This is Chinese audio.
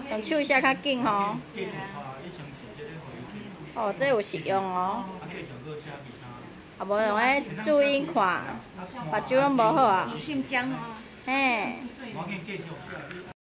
用手写较紧吼。哦，这有实用哦。啊，无用迄注音看，目睭拢无好啊。 你姓江哦。 嘿。